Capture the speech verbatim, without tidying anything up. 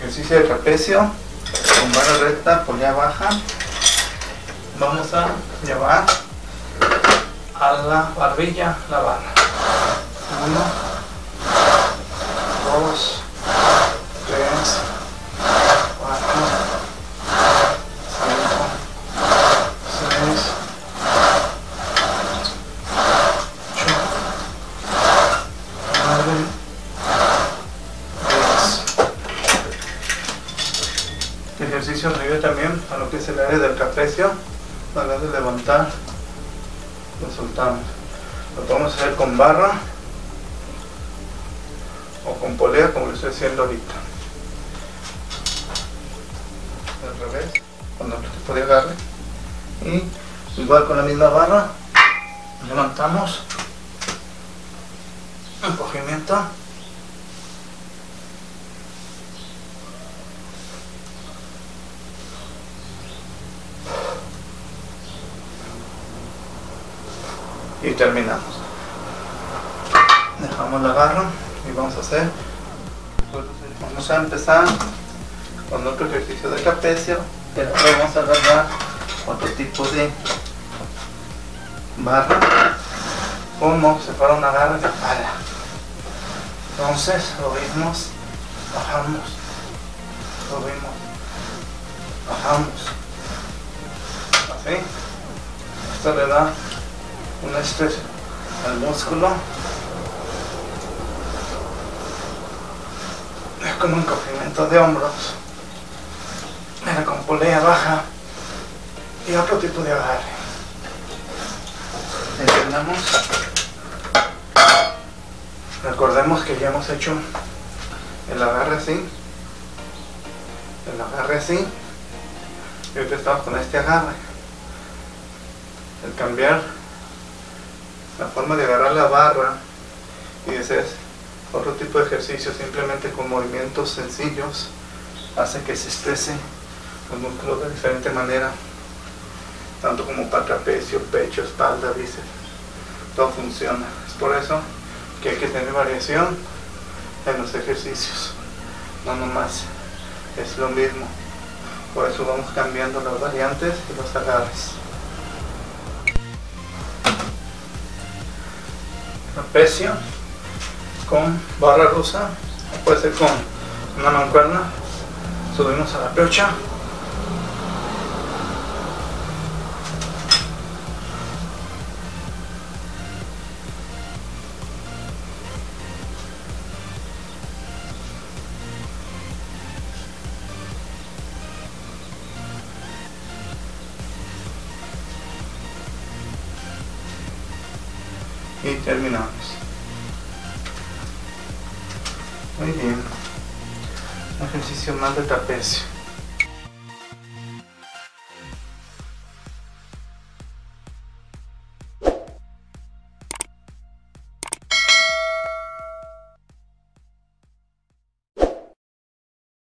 Ejercicio de trapecio con barra recta, polea baja. Vamos a llevar a la barbilla la barra. Uno, dos, tres, cuatro, cinco, seis, ocho, nueve, diez. Ejercicio me ayuda también a lo que es el área del trapecio. A la hora de levantar, lo soltamos. Lo podemos hacer con barra o con polea, como lo estoy haciendo ahorita. Al revés, con otro tipo de agarre. Y igual con la misma barra, levantamos, encogimiento. Y terminamos. Dejamos la barra y vamos a hacer, vamos a empezar con otro ejercicio de trapecio, pero ahora vamos a agarrar otro tipo de barra, como si fuera una barra de pala. Entonces subimos, bajamos, subimos, bajamos, así. Esto le da un estrés al músculo, es con un encogimiento de hombros, mira, con polea baja y otro tipo de agarre. Entendamos, recordemos que ya hemos hecho el agarre así, el agarre así, y ahorita estamos con este agarre. El cambiar la forma de agarrar la barra y hacer otro tipo de ejercicio simplemente con movimientos sencillos hace que se estresen los músculos de diferente manera, tanto como para trapecio, pecho, espalda, bíceps, todo funciona. Es por eso que hay que tener variación en los ejercicios, no nomás es lo mismo. Por eso vamos cambiando las variantes y los agarres. Trapecio con barra rusa, puede ser con una mancuerna. Subimos a la percha, y terminamos. Muy bien, un ejercicio más de trapecio.